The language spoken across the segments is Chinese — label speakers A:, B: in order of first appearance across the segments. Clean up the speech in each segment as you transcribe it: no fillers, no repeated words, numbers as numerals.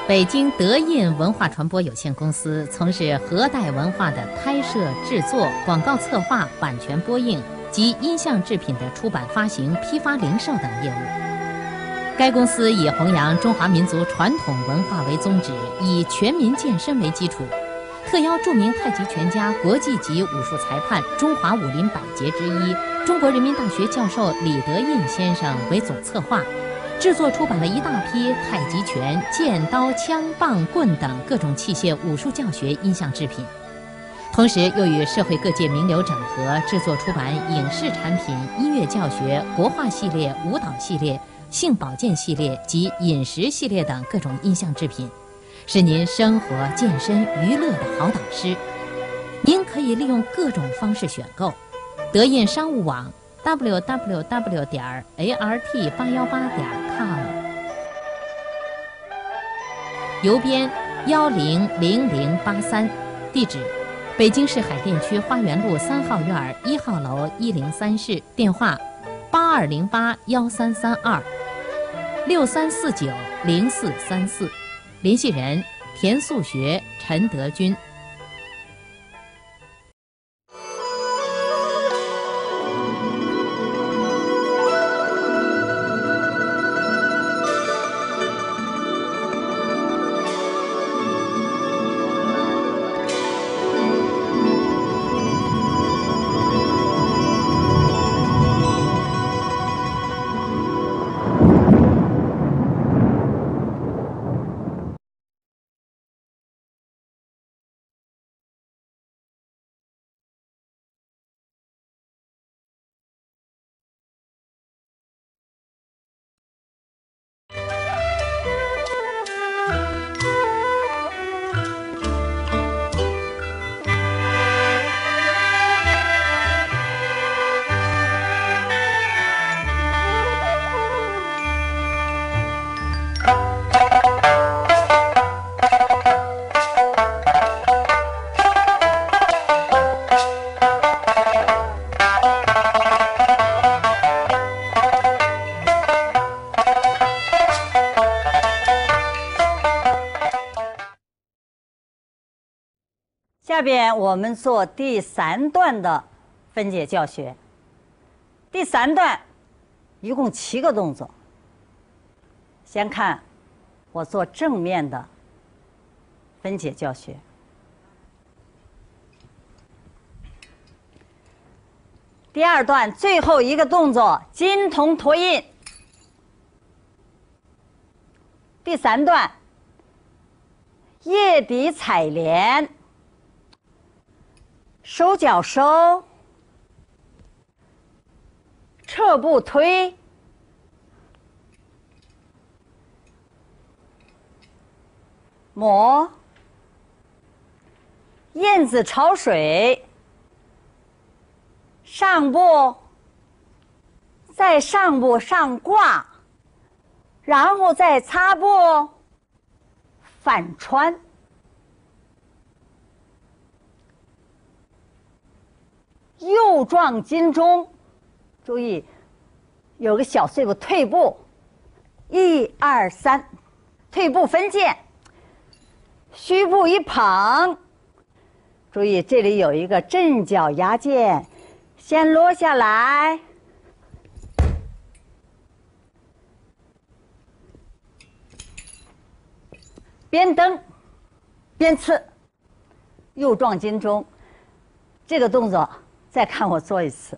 A: 北京德印文化传播有限公司从事河代文化的拍摄、制作、广告策划、版权播映及音像制品的出版、发行、批发、零售等业务。该公司以弘扬中华民族传统文化为宗旨，以全民健身为基础，特邀著名太极拳家、国际级武术裁判、中华武林百杰之一、中国人民大学教授李德印先生为总策划，制作出版了一大批太极拳、剑、刀、枪、棒、棍等各种器械武术教学音像制品。同时又与社会各界名流整合，制作出版影视产品、音乐教学、国画系列、舞蹈系列、性保健系列及饮食系列等各种音像制品，是您生活、健身、娱乐的好导师。您可以利用各种方式选购。德印商务网 www.art818.com， 邮编100083，地址北京市海淀区花园路3号院1号楼103室，电话82081332 63490434，联系人田素学、陈德军。
B: 下边我们做第3段的分解教学。第3段一共7个动作。先看我做正面的分解教学。第2段最后一个动作金铜拓印。第3段腋底采莲。收脚收，侧步推，抹，燕子潮水，上步，再上步上挂，然后再擦步，反穿。右撞金钟，注意有个小碎步退步，1、2、3，退步分剑，虚步一捧，注意这里有一个正脚压剑，先落下来，边蹬边刺，右撞金钟，这个动作再看我做一次。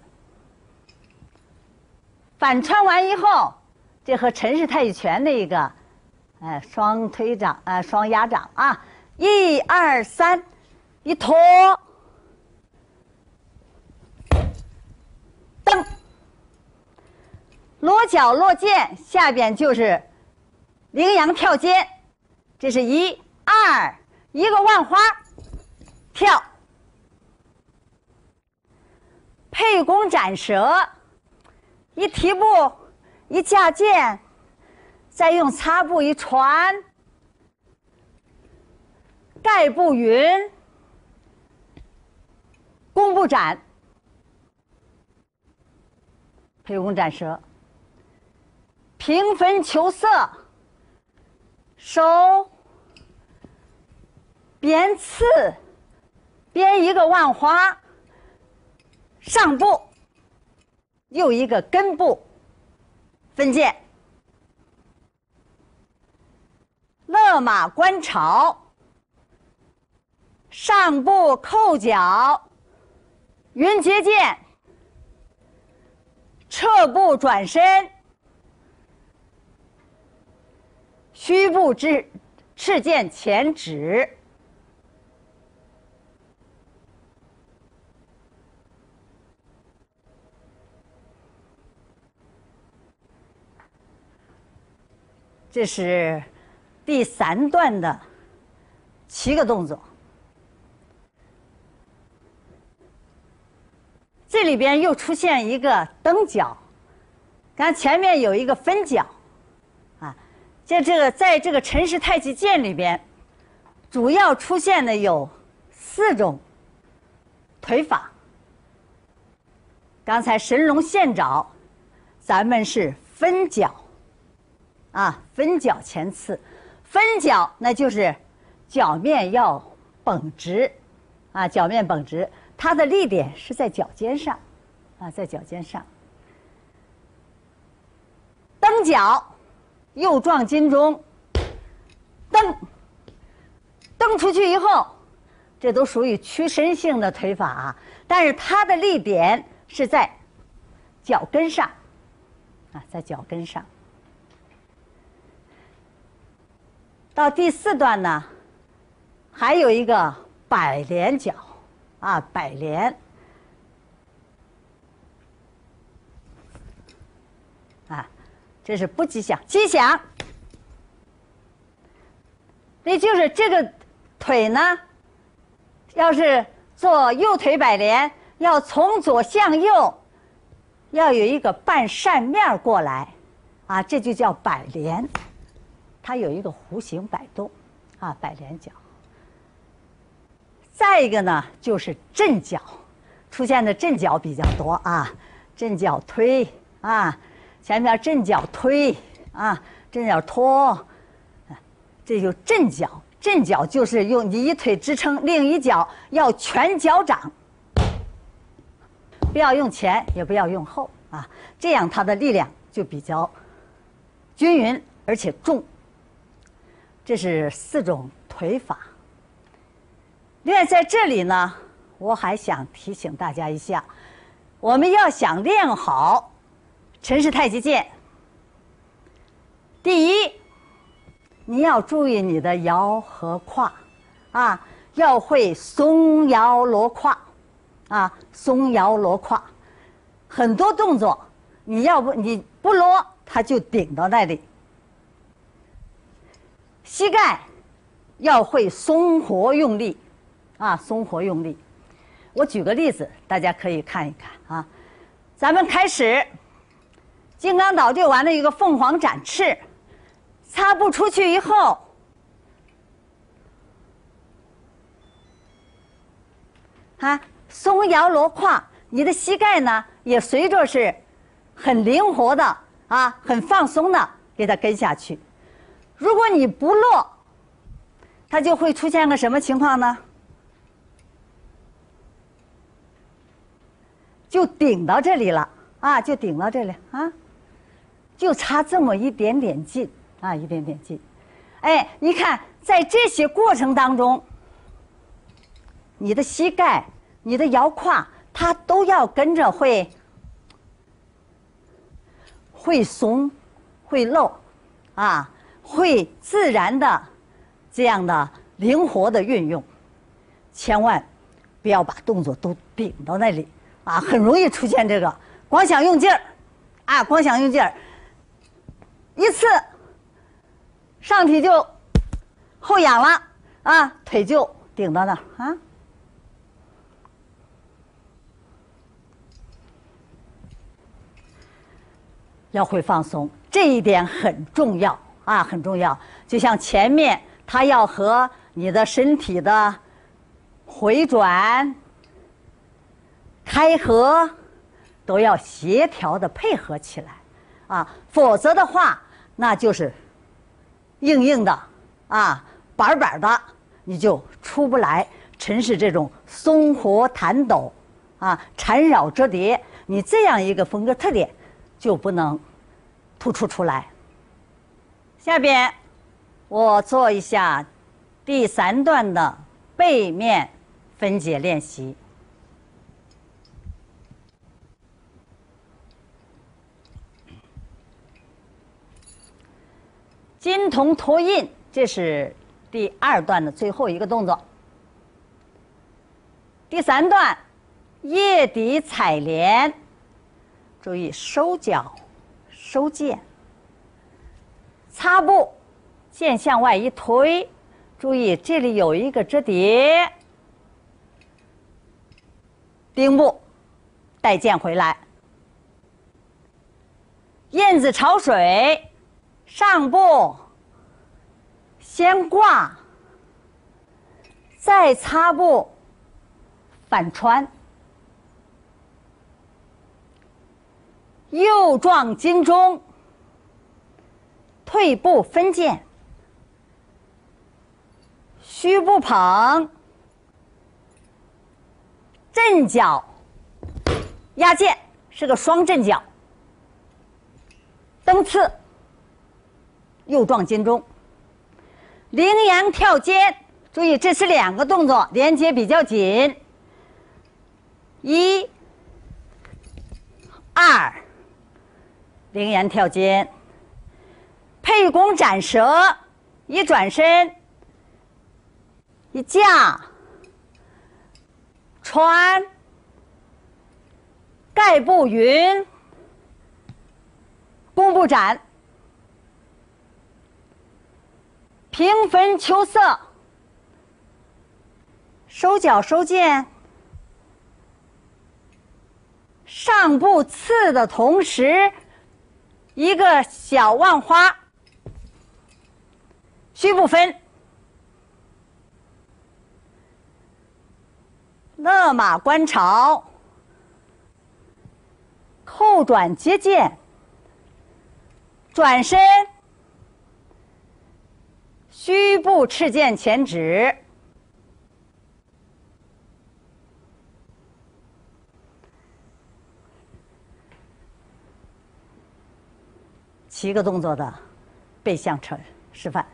B: 反穿完以后，这和陈氏太极拳那个，双推掌双压掌啊，1、2、3，一拖，蹬，落脚落剑，下边就是羚羊跳肩，这是1、2，一个万花跳。沛公斩蛇，一提步，一架剑，再用擦步一传，盖步云，弓步斩，沛公斩蛇，平分求色，收边刺，边一个万花，上部又一个根部分剑，勒马观巢，上部扣脚，云结剑，侧步转身，虚步赤剑前指。这是第3段的7个动作。这里边又出现一个蹬脚，刚才前面有一个分脚，啊，在这个陈氏太极剑里边，主要出现的有4种腿法。刚才神龙现爪，咱们是分脚，啊，分脚前刺，分脚那就是脚面要绷直，啊，脚面绷直。它的力点是在脚尖上，啊，在脚尖上。蹬脚，右撞金钟，蹬出去以后，这都属于屈伸性的腿法啊，但是它的力点是在脚跟上，啊，在脚跟上。到第4段呢，还有一个摆连脚。啊，摆连，啊，这是不吉祥。吉祥，那就是这个腿呢，要是做右腿摆连，要从左向右，要有一个半扇面过来，啊，这就叫摆连，它有一个弧形摆动，啊，摆连脚。再一个呢，就是震脚，出现的震脚比较多啊，震脚推啊，前面震脚推啊，震脚拖，这就震脚。震脚就是用你一腿支撑，另一脚要全脚掌，不要用前，也不要用后啊，这样它的力量就比较均匀而且重。这是4种腿法。另外，在这里呢，我还想提醒大家一下，我们要想练好陈氏太极剑，第一，你要注意你的摇和胯，啊，要会松摇罗胯，啊，松摇罗胯，很多动作你不罗，它就顶到那里。膝盖要会松活用力。啊，松活用力。我举个例子，大家可以看一看啊。咱们开始，金刚捣就完了一个凤凰展翅，擦步出去以后，啊，松摇罗胯，你的膝盖呢也随着是很灵活的啊，很放松的给它跟下去。如果你不落，它就会出现个什么情况呢？就顶到这里了啊，就顶到这里啊，就差这么一点点劲啊，一点点劲。哎，你看，在这些过程当中，你的膝盖、你的摇胯，它都要跟着会松、会漏啊，会自然的这样的灵活的运用，千万不要把动作都顶到那里。啊，很容易出现这个光想用劲儿，啊，光想用劲儿，一次上体就后仰了，啊，腿就顶到那儿啊。要会放松，这一点很重要啊，很重要。就像前面，它要和你的身体的回转。开合都要协调的配合起来，啊，否则的话，那就是硬硬的，啊，板板的， 你就出不来，陈氏这种松活弹抖啊，缠绕折叠，你这样一个风格特点就不能突出出来。下边我做一下第3段的背面分解练习。金铜托印，这是第2段的最后一个动作。第3段叶底采莲，注意收脚收剑，擦布剑向外一推，注意这里有一个折叠，钉布带剑回来，燕子潮水，上步先挂，再擦布反穿，右撞金钟，退步分剑，虚步捧，阵脚压剑，是个双阵脚，蹬刺，右撞金钟，羚羊跳肩，注意这是2个动作，连接比较紧。1、2，羚羊跳肩，沛公斩蛇，一转身，一架，穿，盖步云，弓步斩，平分秋色，收脚收剑，上步刺的同时，一个小万花，虚步分，勒马观巢，后转接剑，转身，虚步赤剑前指，7个动作的背向示范。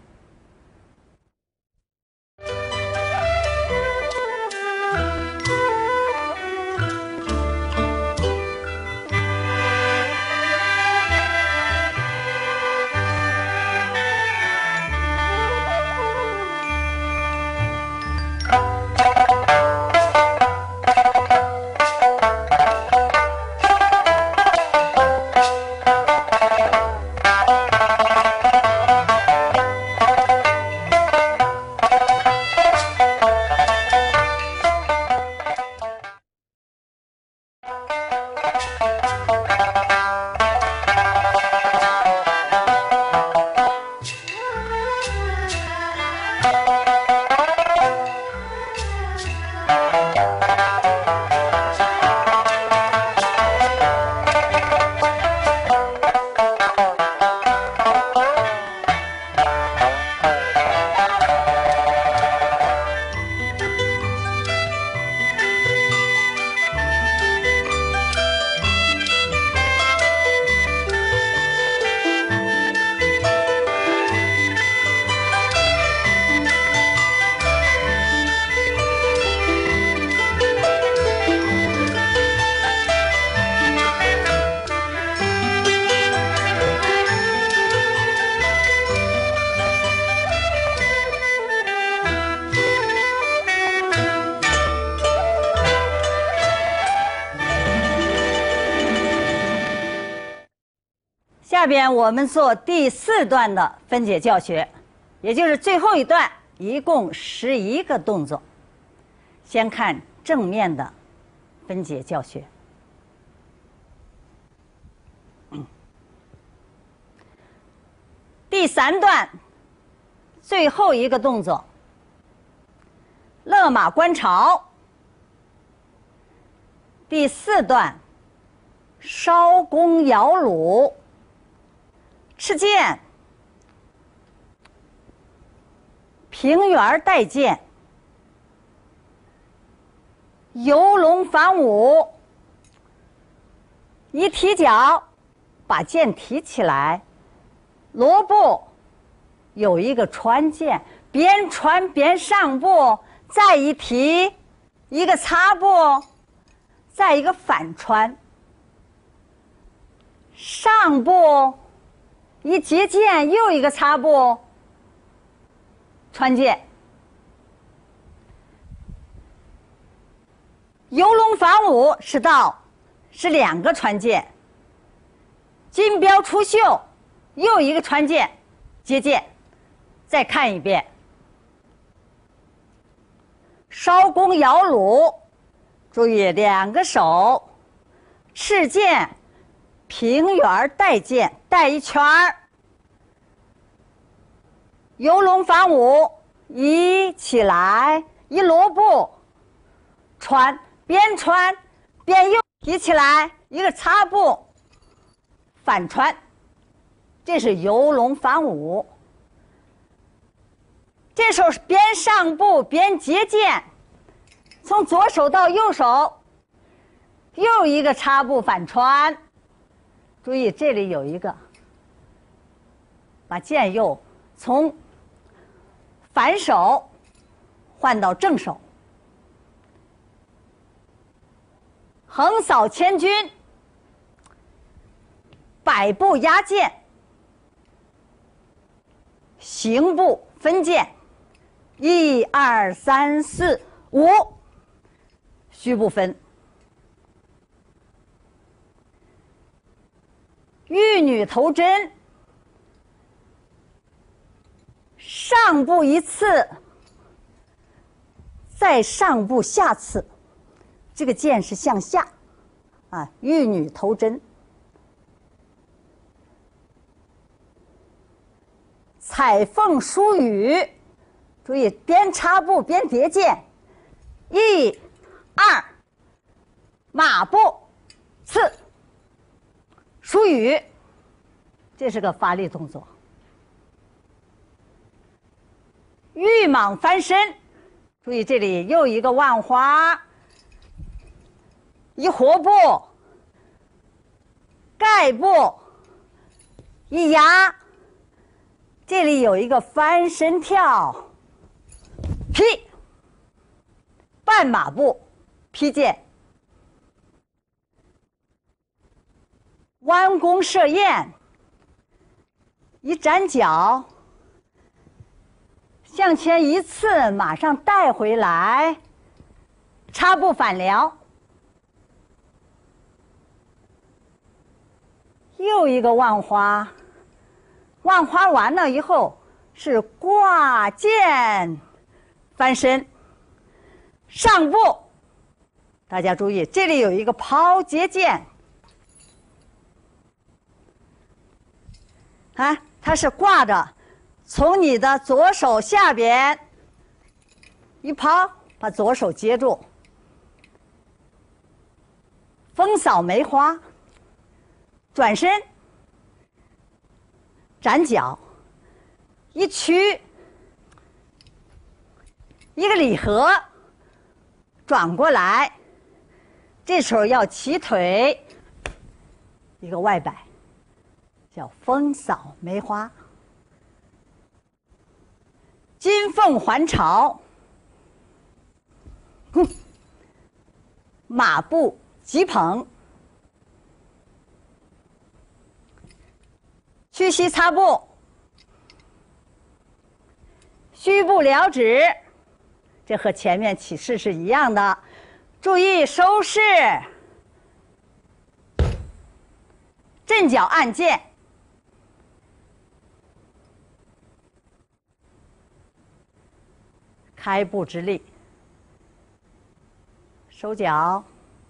B: 下边我们做第4段的分解教学，也就是最后一段，一共11个动作。先看正面的分解教学。第3段最后一个动作，勒马观巢。第4段烧弓摇橹，赤剑， 平原带剑，游龙反舞。一提脚，把剑提起来。罗步有一个穿剑，边穿边上步，再一提，一个擦步，再一个反穿。上步一结剑，又一个擦步，穿剑。游龙反舞是道，是2个穿剑。金标出袖，又一个穿剑，接剑。再看一遍。烧弓摇橹，注意2个手，赤剑，平原带剑，带一圈儿。游龙反舞，一起来，一罗步，穿，边穿边又提起来，一个擦步，反穿，这是游龙反舞。这时候是边上步边结剑，从左手到右手，又一个擦步反穿。注意这里有一个，把剑又从反手换到正手。横扫千军，摆步压剑，行步分剑，1、2、3、4、5，虚步分。玉女投针，上步一次，再上步下刺，这个剑是向下，啊，玉女投针。彩凤梳羽，注意边插步边叠剑，1、2，马步刺，梳羽，这是个发力动作。玉蟒翻身，注意这里又一个万花，一活步，盖步，一压，这里有一个翻身跳，劈，半马步，劈剑，弯弓射雁，一展脚，向前一刺，马上带回来，插步反撩，又一个万花，万花完了以后是挂剑翻身，上步，大家注意这里有一个抛接剑，啊，它是挂着，从你的左手下边一抛，把左手接住，风扫梅花，转身，展脚，一屈，一个礼合，转过来，这时候要齐腿，一个外摆，叫风扫梅花。金凤还巢，马步急捧，屈膝擦步，虚步撩指，这和前面起势是一样的。注意收势，阵脚按剑，开步之力，收脚，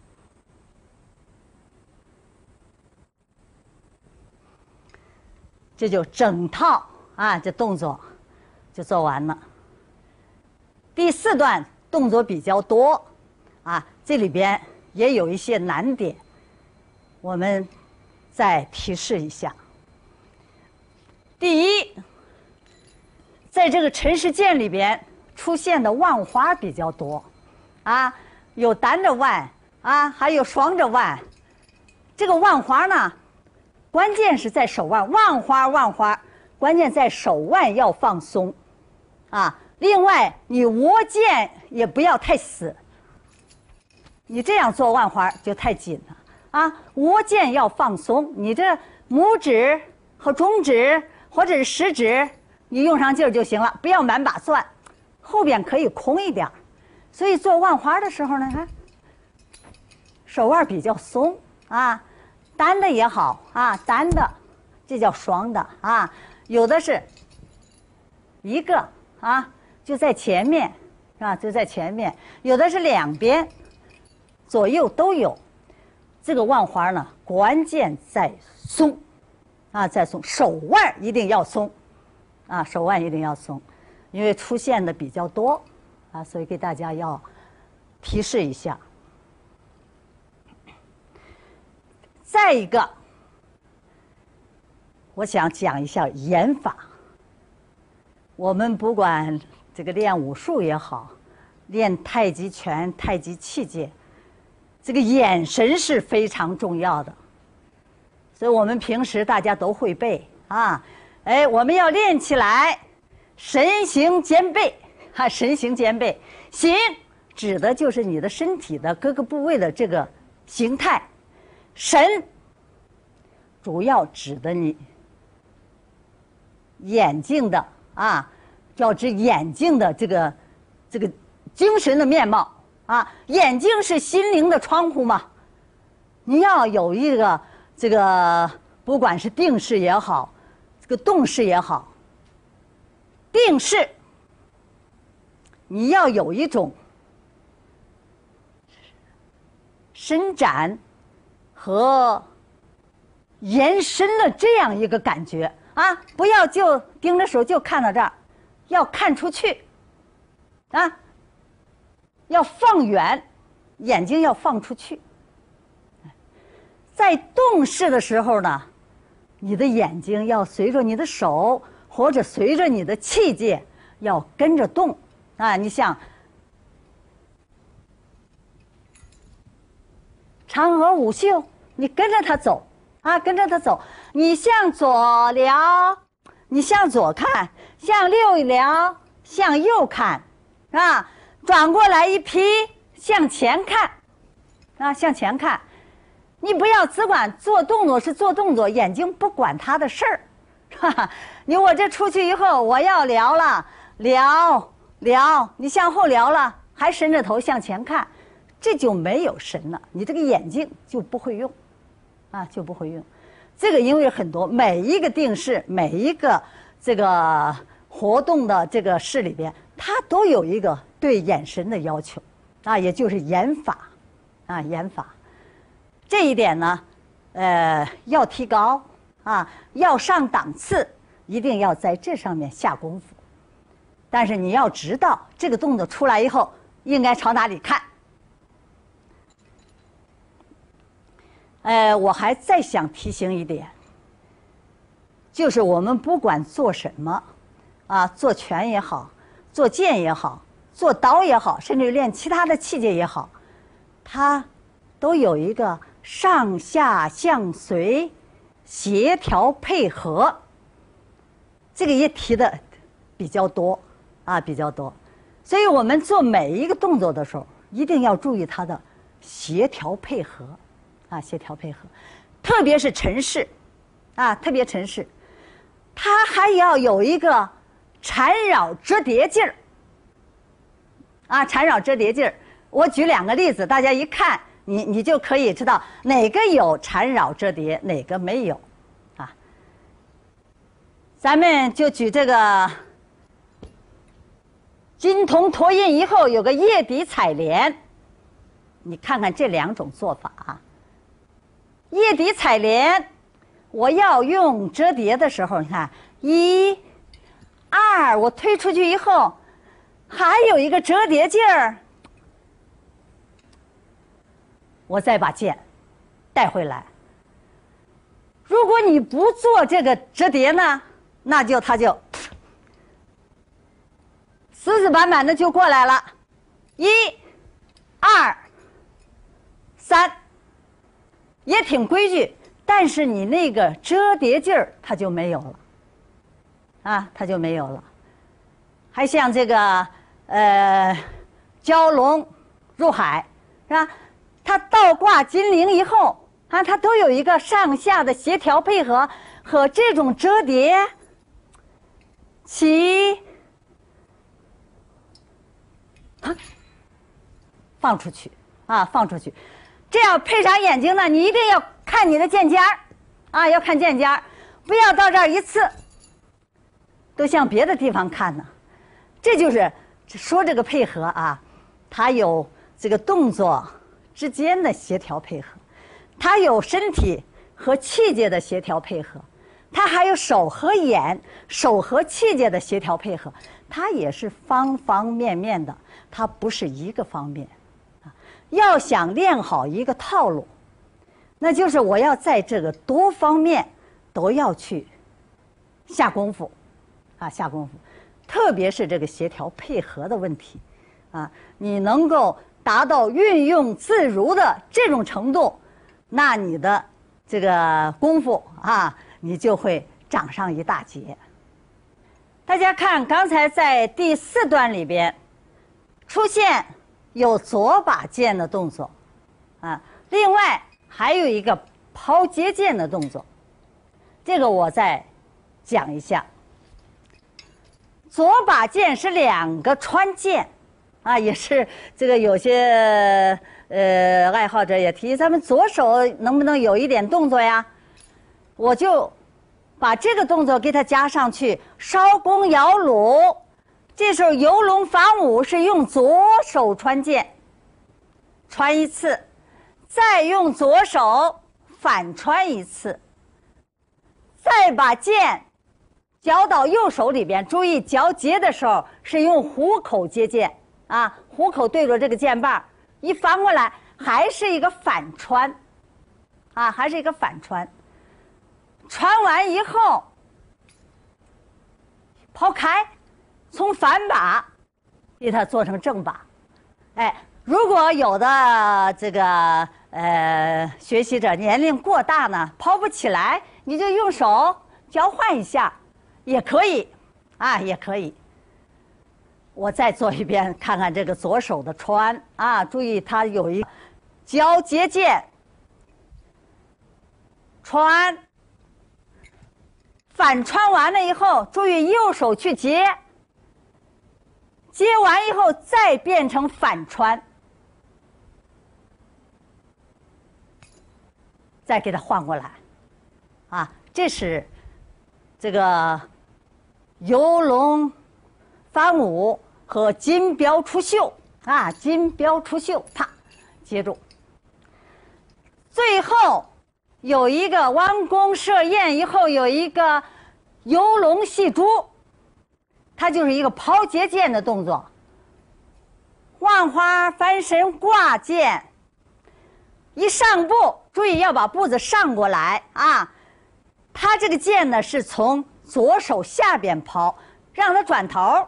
B: 这就整套啊，这动作就做完了。第4段动作比较多啊，这里边也有一些难点，我们再提示一下。第一， 在这个陈氏剑里边出现的腕花比较多，啊，有单着腕啊，还有双着腕。这个腕花呢，关键是在手腕，腕花，关键在手腕要放松，啊，另外你握剑也不要太死，你这样做腕花就太紧了啊，握剑要放松，你这拇指和中指或者是食指，你用上劲儿就行了，不要满把攥，后边可以空一点。所以做腕花的时候呢，看手腕比较松啊，单的也好啊，单的这叫双的啊，有的是一个啊就在前面啊，就在前面，有的是两边左右都有。这个腕花呢，关键在松啊，在松，手腕一定要松啊，手腕一定要松，因为出现的比较多啊，所以给大家要提示一下。再一个，我想讲一下眼法。我们不管这个练武术也好，练太极拳、太极气界，这个眼神是非常重要的。所以我们平时大家都会背啊，哎，我们要练起来，神形兼备啊，神形兼备。形指的就是你的身体的各个部位的这个形态，神主要指的你眼睛的啊，要指眼睛的这个精神的面貌啊，眼睛是心灵的窗户嘛，你要有一个这个不管是定势也好，这个动势也好，定势你要有一种伸展和延伸的这样一个感觉啊，不要就盯着手就看到这儿，要看出去啊，要放远，眼睛要放出去。在动势的时候呢，你的眼睛要随着你的手或者随着你的气界要跟着动啊。你像嫦娥舞袖，你跟着它走啊，跟着它走。你向左撩，你向左看；向右撩，向右看，啊，转过来一劈，向前看，啊，向前看。你不要只管做动作是做动作，眼睛不管他的事儿，哈哈。你我这出去以后，我要撩了，撩，你向后撩了，还伸着头向前看，这就没有神了，你这个眼睛就不会用，啊，就不会用。这个因为很多每一个定势，每一个这个活动的这个势里边，它都有一个对眼神的要求，啊，也就是眼法，啊，眼法。这一点呢，要提高啊，要上档次，一定要在这上面下功夫。但是你要知道，这个动作出来以后应该朝哪里看。我还再想提醒一点，就是我们不管做什么，啊，做拳也好，做剑也好，做刀也好，甚至练其他的器械也好，它都有一个上下相随、协调配合。这个也提的比较多啊，比较多。所以我们做每一个动作的时候，一定要注意它的协调配合。啊，协调配合，特别是陈氏，啊，特别陈氏，它还要有一个缠绕折叠劲儿，啊，缠绕折叠劲儿。我举两个例子，大家一看，你就可以知道哪个有缠绕折叠，哪个没有，啊。咱们就举这个金铜托印以后有个叶底采莲，你看看这两种做法啊。叶底采莲，我要用折叠的时候，你看1、2，我推出去以后，还有一个折叠劲儿，我再把剑带回来。如果你不做这个折叠呢，那就它就死死板板的就过来了，1、2、3，也挺规矩，但是你那个折叠劲儿它就没有了，啊，它就没有了。还像这个蛟龙入海，是吧？它倒挂金铃以后啊，它都有一个上下的协调配合和这种折叠起啊，放出去啊，放出去。这样配上眼睛呢，你一定要看你的剑尖儿啊，要看剑尖儿，不要到这儿一次都向别的地方看呢。这就是说这个配合啊，它有这个动作之间的协调配合，它有身体和器械的协调配合，它还有手和眼、手和器械的协调配合，它也是方方面面的，它不是一个方面。要想练好一个套路，那就是我要在这个多方面都要去下功夫，啊，下功夫。特别是这个协调配合的问题，啊，你能够达到运用自如的这种程度，那你的这个功夫啊，你就会长上一大截。大家看，刚才在第4段里边出现有左把剑的动作，啊，另外还有一个抛接剑的动作，这个我再讲一下。左把剑是2个穿剑，啊，也是这个有些爱好者也提，咱们左手能不能有一点动作呀？我就把这个动作给它加上去，烧弓摇橹。这时候游龙反舞是用左手穿剑，穿一次，再用左手反穿一次，再把剑交到右手里边，注意交接的时候是用虎口接剑啊，虎口对着这个剑把，一翻过来还是一个反穿，啊，还是一个反穿。穿完以后，抛开，从反把给它做成正把。哎，如果有的这个学习者年龄过大呢，抛不起来，你就用手交换一下。也可以，啊，也可以。我再做一遍，看看这个左手的穿啊，注意它有一交接剑，穿，反穿完了以后，注意右手去接，接完以后再变成反穿，再给它换过来，啊，这是这个游龙翻舞和金标出袖啊，金标出袖，啪，接住。最后有一个弯弓射雁，以后有一个游龙戏珠，它就是一个抛接剑的动作。万花翻身挂剑，一上步，注意要把步子上过来啊。它这个剑呢是从左手下边抛，让它转头，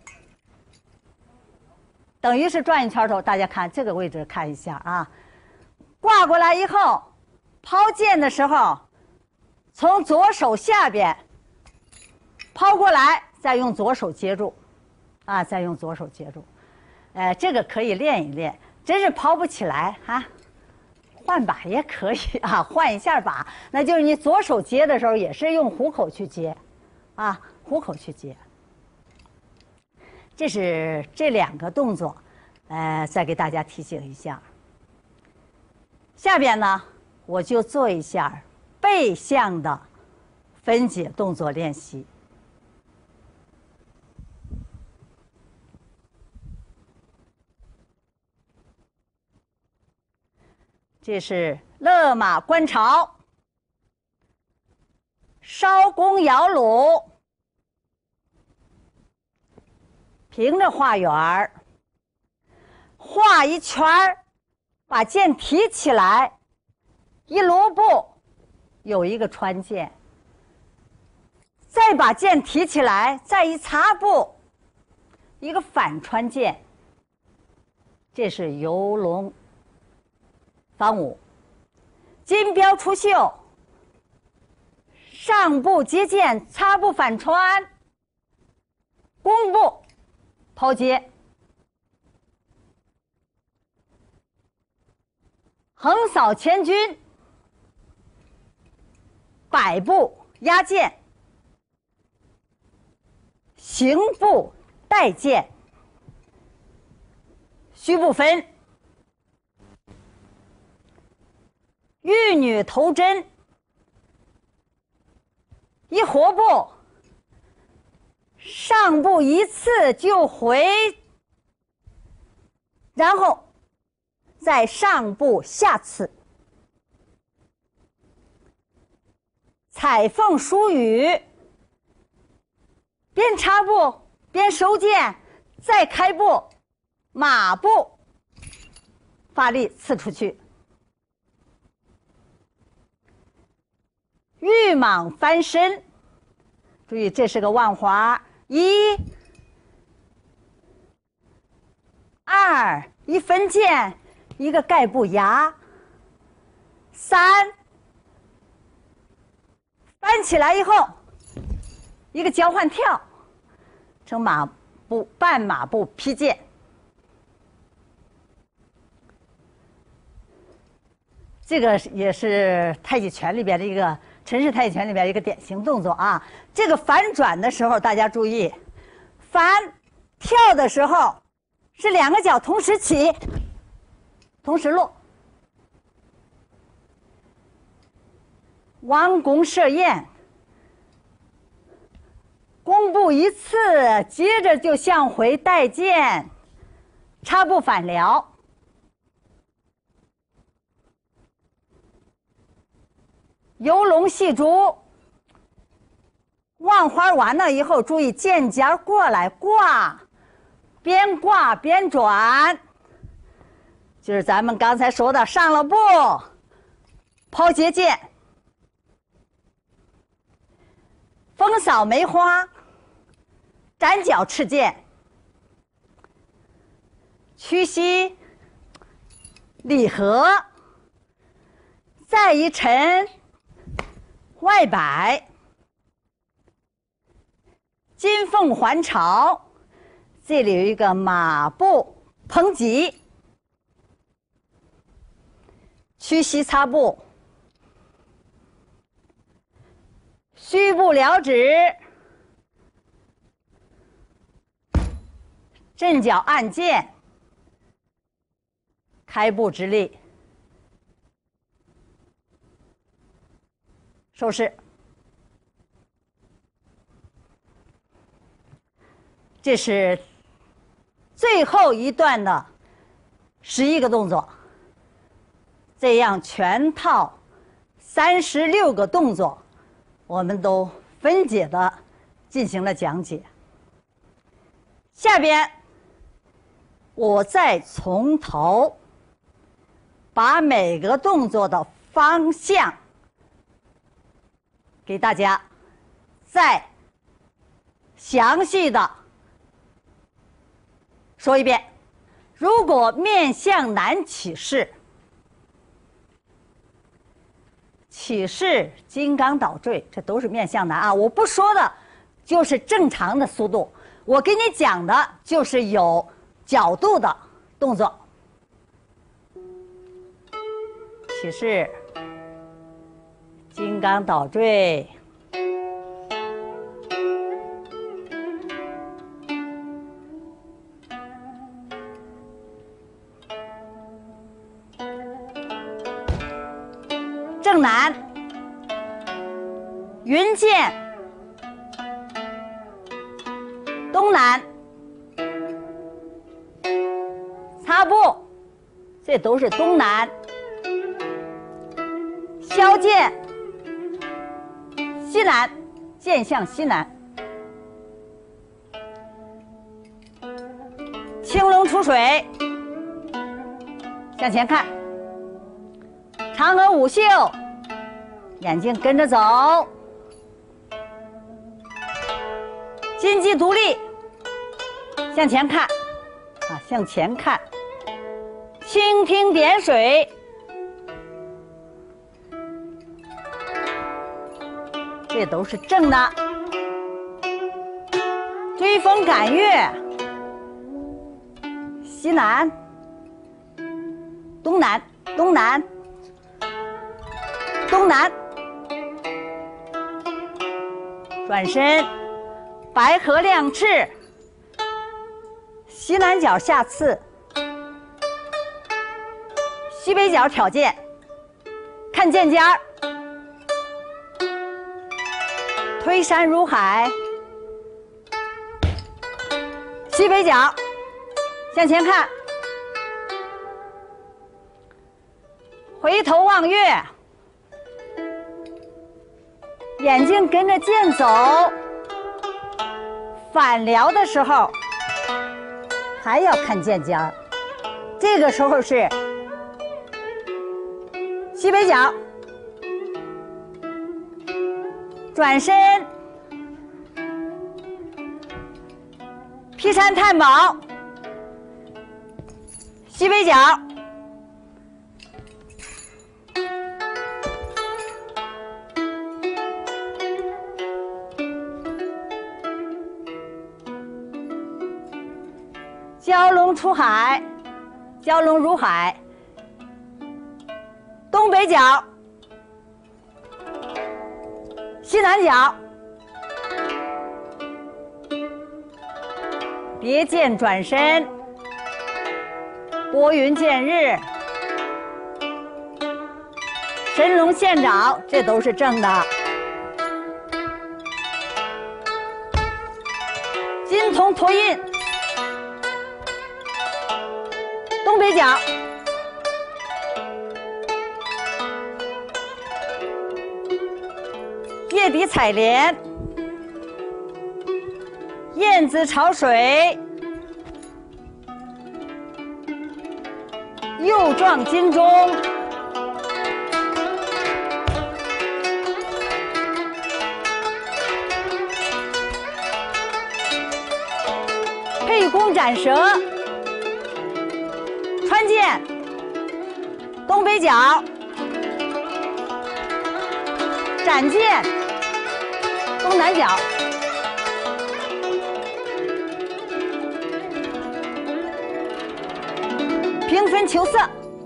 B: 等于是转一圈头。大家看这个位置，看一下啊。挂过来以后，抛剑的时候，从左手下边抛过来，再用左手接住，啊，再用左手接住。这个可以练一练，真是抛不起来哈。换把也可以啊，换一下把，那就是你左手接的时候也是用虎口去接，啊，虎口去接。这是这2个动作，再给大家提醒一下。下边呢，我就做一下背向的分解动作练习。这是勒马观潮，烧弓摇橹，平着画圆儿，画一圈儿，把剑提起来，一罗步，有一个穿剑，再把剑提起来，再一擦步， 一个反穿剑，这是游龙方舞。金标出袖，上步接剑，擦步反穿，弓步抛接，横扫千军，摆步压剑，行步带剑，虚步分，玉女投针，一活步，上步一次就回，然后再上步下刺，彩凤梳羽，边插步边收剑，再开步，马步发力刺出去。玉蟒翻身，注意这是个万花，一、二，一分剑，一个盖步牙，三，翻起来以后，一个交换跳，成马步半马步劈剑。这个也是太极拳里边的一个陈氏太极拳里边一个典型动作啊。这个反转的时候，大家注意，反跳的时候是两个脚同时起，同时落。弯弓射雁，弓步一次，接着就向回带剑，插步反撩。游龙戏珠，万花完了以后，注意剑尖过来挂，边挂边转，就是咱们刚才说的上了步，抛接剑，风扫梅花，斩脚赤剑，屈膝礼合，再一沉。外摆，金凤还巢，这里有一个马步蓬棘，屈膝擦步，虚步撩指，阵脚按剑，开步直立。收势，这是最后一段的11个动作，这样全套36个动作，我们都分解的进行了讲解。下边我再从头把每个动作的方向给大家再详细的说一遍。如果面向南起势，起势金刚倒坠，这都是面向南啊。我不说的就是正常的速度，我给你讲的就是有角度的动作。起势金刚倒坠，正南，云剑，东南，擦步，这都是东南，削剑。西南，剑向西南，青龙出水，向前看，长河舞袖，眼睛跟着走，金鸡独立， 向前看，向前看，蜻蜓点水，这都是正的。追风赶月，西南、东南、东南、东南，转身，白鹤亮翅，西南角下刺，西北角挑剑，看剑尖儿，推山入海，西北角向前看，回头望月，眼睛跟着剑走，反撩的时候还要看剑尖儿，这个时候是西北角，转身，劈山探宝，西北角，蛟龙出海，蛟龙入海，东北角，西南角，别剑转身，拨云见日，神龙现爪，这都是正的。金铜托印，东北角，叶底采莲，燕子潮水，又撞金钟，沛公斩蛇，穿剑，东北角，斩剑，东南角，平分秋色，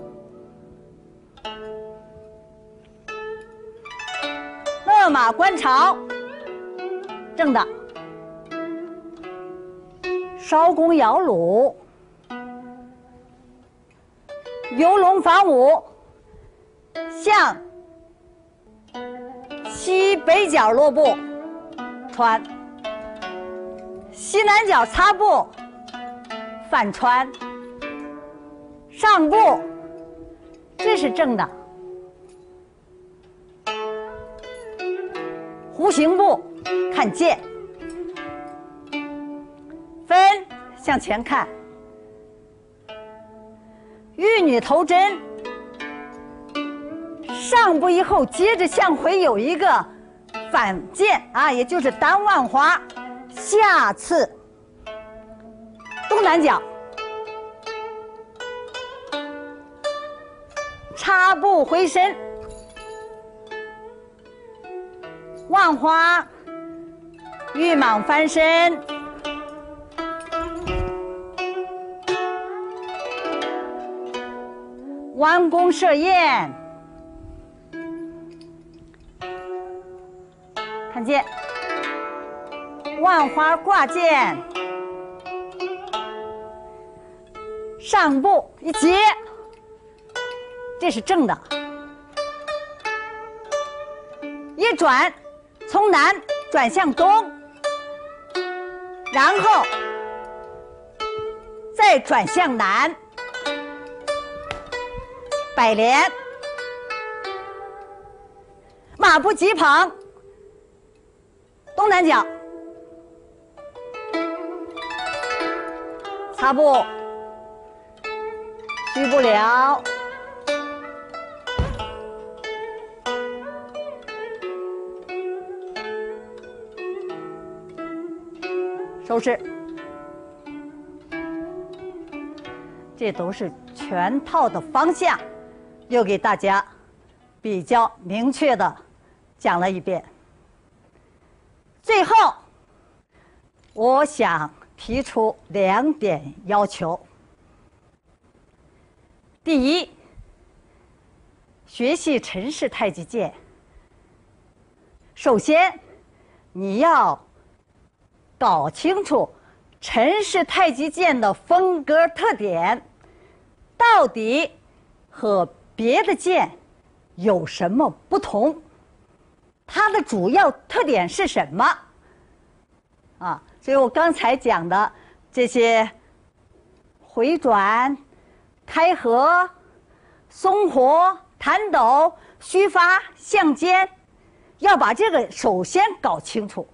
B: 勒马观潮，正的。烧弓摇橹，游龙伐舞，向西北角落步，穿，西南角擦步，反穿，上步，这是正的。弧形步，看剑，分向前看，玉女投针，上步以后接着向回有一个反剑啊，也就是单万花，下刺，东南角，插步回身，万花，玉蟒翻身，弯弓射雁，看剑，万花挂剑，上步一接，这是正的。一转，从南转向东，然后再转向南，摆莲，马步急捧，东南角，擦步，虚不了，收拾， 这都是全套的方向，又给大家比较明确的讲了一遍。最后，我想提出2点要求。第一，学习陈氏太极剑，首先你要搞清楚陈氏太极剑的风格特点，到底和别的剑有什么不同？它的主要特点是什么？啊，所以我刚才讲的这些回转、开合、松活、弹抖、虚发、向肩，要把这个首先搞清楚。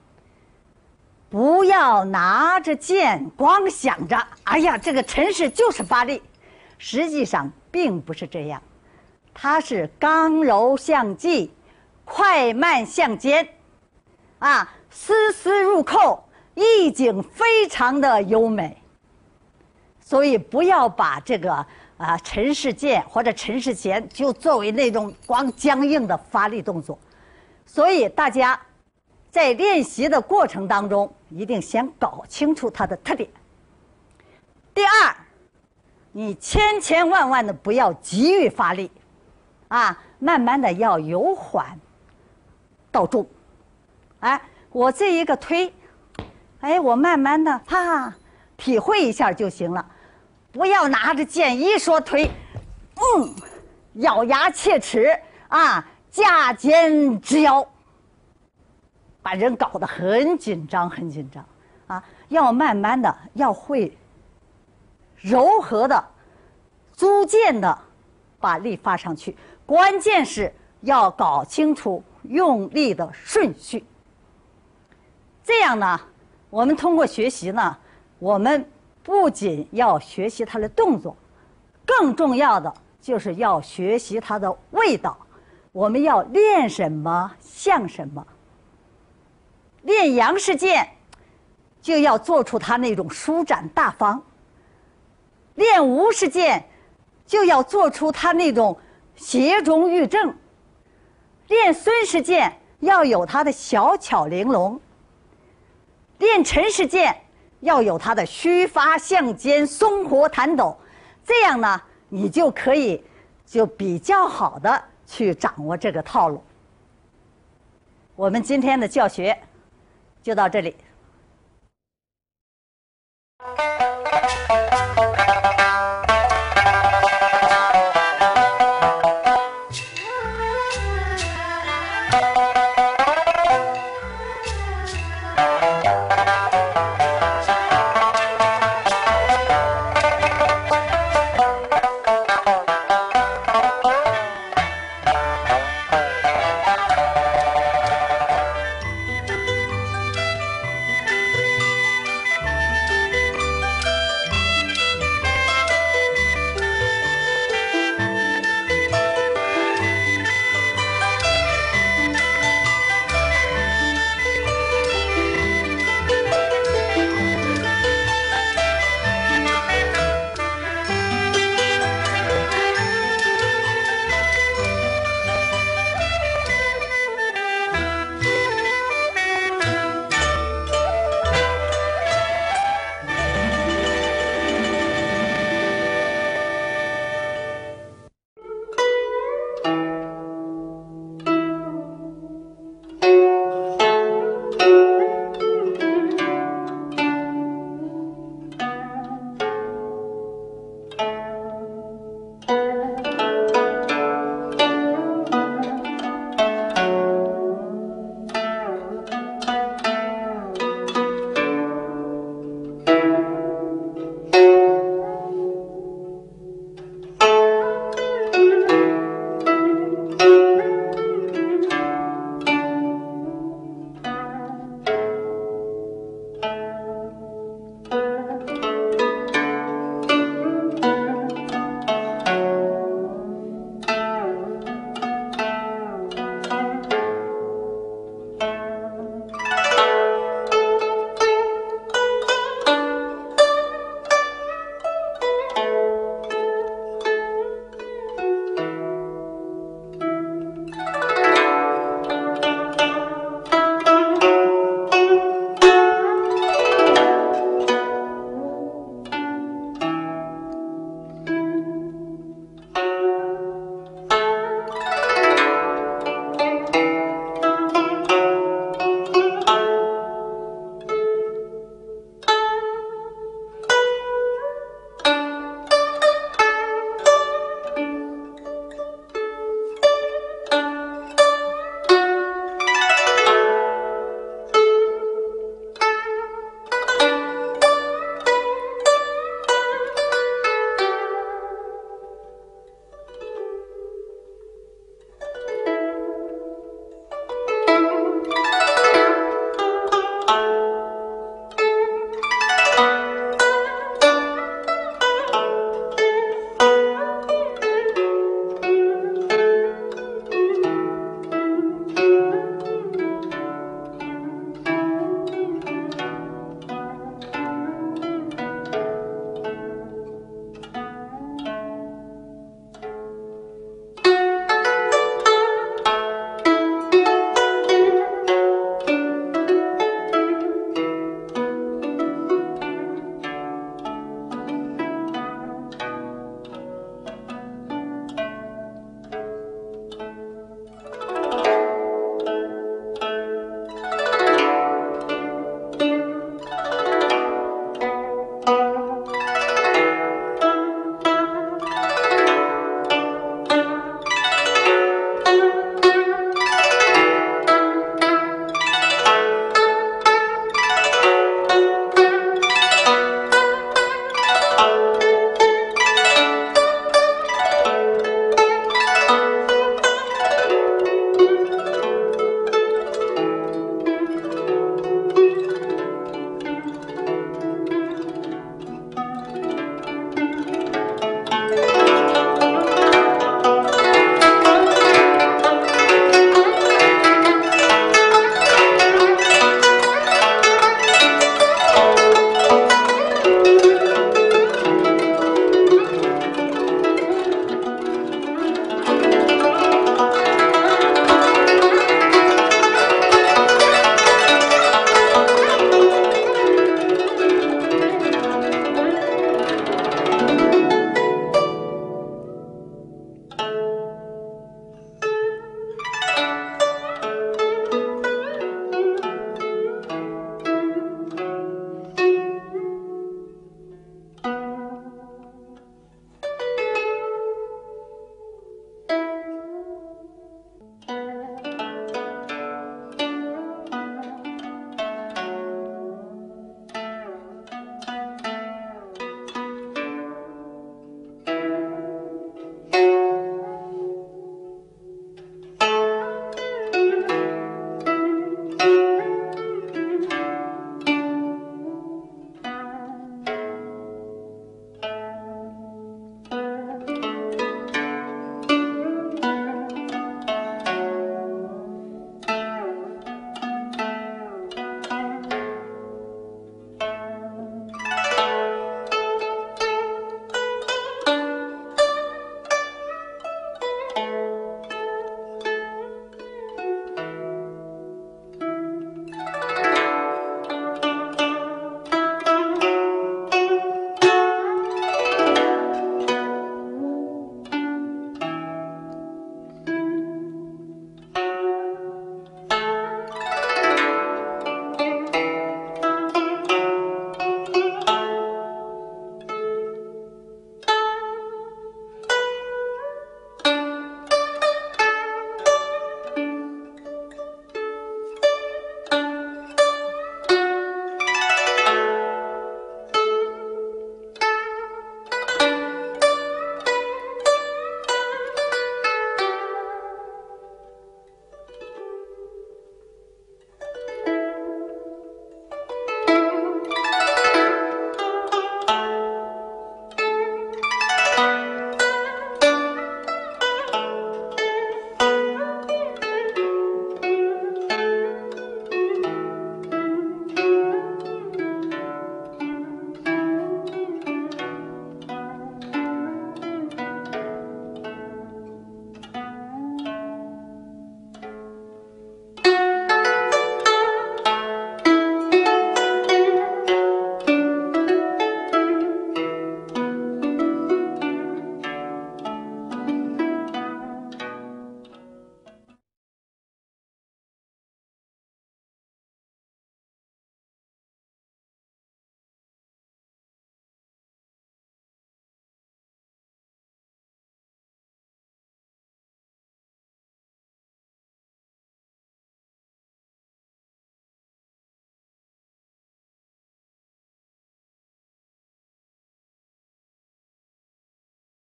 B: 不要拿着剑光想着，哎呀，这个陈氏就是发力，实际上并不是这样，它是刚柔相济，快慢相间，啊，丝丝入扣，意境非常的优美。所以不要把这个陈氏剑或者陈氏拳就作为那种光僵硬的发力动作。所以大家在练习的过程当中，一定先搞清楚它的特点。第二，你千千万万的不要急于发力，啊，慢慢的要由缓到重。哎，我这一个推，哎，我慢慢的体会一下就行了，不要拿着剑一说推，咬牙切齿啊，架肩直腰。把人搞得很紧张，很紧张啊！要慢慢的，要会柔和的、逐渐的把力发上去。关键是要搞清楚用力的顺序。这样呢，我们通过学习呢，我们不仅要学习它的动作，更重要的就是要学习它的味道。我们要练什么像什么。练杨氏剑，就要做出他那种舒展大方；练吴氏剑，就要做出他那种协中寓正；练孙氏剑，要有他的小巧玲珑；练陈氏剑，要有他的虚发向肩、松活弹抖。这样呢，你就可以就比较好的去掌握这个套路。我们今天的教学就到这里。